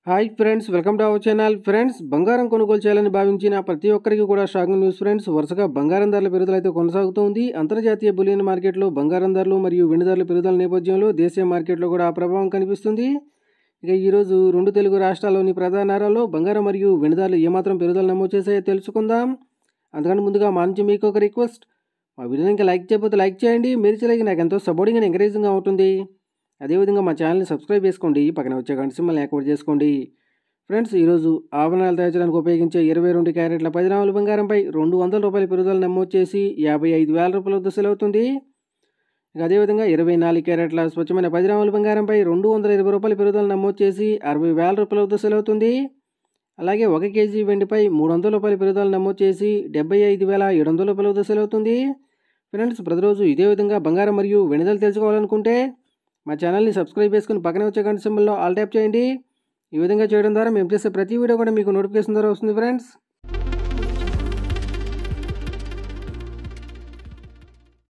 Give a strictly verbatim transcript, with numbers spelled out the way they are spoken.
Hi friends, welcome to our channel. Friends, బంగారం కొనుగోలు చేయాలని భావించిన ప్రతి ఒక్కరికి కూడా షాకింగ్ న్యూస్. ఫ్రెండ్స్, వరుసగా బంగారం ధరల పెరుగుదల అయితే కొనసాగుతోంది. అంతర్జాతీయ బులియన్ మార్కెట్లో బంగారం ధరలు మరియు వెండి ధరల పెరుగుదల నేపథ్యంలో దేశీయ మార్కెట్లో కూడా ఆ ప్రభావం కనిపిస్తుంది. ఇక ఈరోజు రెండు తెలుగు రాష్ట్రాల్లోని ప్రధాన నగరాల్లో బంగారం మరియు వెండి ధరలు ఏమాత్రం పెరుగుదల నమోదు చేసాయో తెలుసుకుందాం. అందుకని ముందుగా మా నుంచి మీకు ఒక రిక్వెస్ట్, మా వీడియోని ఇంకా లైక్ చేయకపోతే లైక్ చేయండి. మీరు చేయలేక నాకు ఎంతో సపోర్టింగ్ అండ్ ఎంకరేజింగ్గా ఉంటుంది. అదేవిధంగా మా ఛానల్ని సబ్స్క్రైబ్ చేసుకోండి, పక్కన వచ్చే గంట సింబల్ని యాక్టివేట్ చేసుకోండి. ఫ్రెండ్స్, ఈరోజు ఆభరణాలు తయారు చేయడానికి ఉపయోగించే ఇరవై రెండు క్యారెట్ల పది గ్రాముల బంగారంపై రెండు వందల రూపాయల పెరుగుదల నమోదు చేసి యాభై ఐదు వేల రూపాయల వద్ద సెలవుతుంది. ఇక అదేవిధంగా ఇరవై నాలుగు క్యారెట్ల స్వచ్ఛమైన పది గ్రాముల బంగారంపై రెండు వందల ఇరవై రూపాయల పెరుగుదల నమోదు చేసి అరవై వేల రూపాయల వద్ద సెలవుతుంది. అలాగే ఒక కేజీ వెండిపై మూడు వందల రూపాయల పెరుగుదల నమోదు చేసి డెబ్బై ఐదు వేల ఏడు వందల రూపాయల వద్ద సెలవుతుంది. ఫ్రెండ్స్, ప్రతిరోజు ఇదే విధంగా బంగారం మరియు వెండి ధరలు తెలుసుకోవాలనుకుంటే మా ఛానల్ని సబ్స్క్రైబ్ చేసుకుని పక్కనే వచ్చే గంట సింబల్లో ఆల్ ట్యాప్ చేయండి. ఈ విధంగా చేయడం ద్వారా మేము చేసే ప్రతి వీడియో కూడా మీకు నోటిఫికేషన్ ద్వారా వస్తుంది. ఫ్రెండ్స్,